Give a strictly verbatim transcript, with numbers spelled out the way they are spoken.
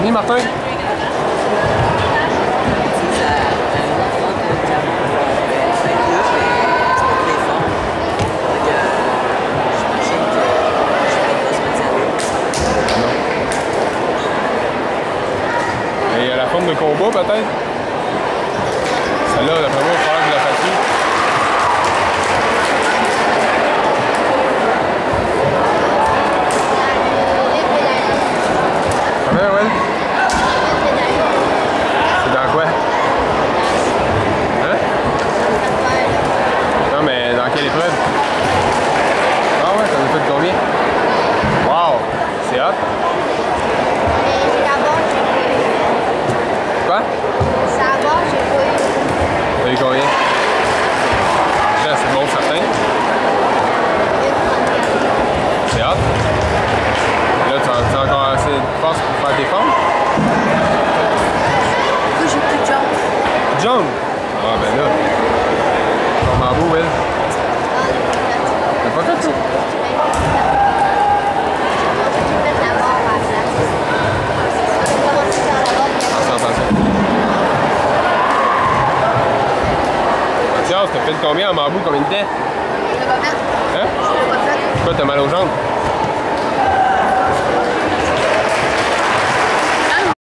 fini, Martin? Et la forme de combat, peut-être? Celle-là, d'après moi, il va falloir que je la fasse. Comment, ouais? C'est dans quoi? Hein? Non, mais dans quelle épreuve? Ah ouais, ça nous fait combien? Wow! C'est hot! Quoi? Ça va, j'ai pas eu. T'as eu combien? Là, c'est bon, certain. C'est hot. Là, tu as, tu as encore assez de force pour faire tes formes? Oui, j'ai plus de jambes. Jump! Ah, ben là. Ton mambo, elle. T'as pas fait ça? Mathias, t'as fait combien en mambo? Combien de temps? Je l'ai pas fait. Hein? Je l'ai pas fait. Pourquoi t'as mal aux jambes?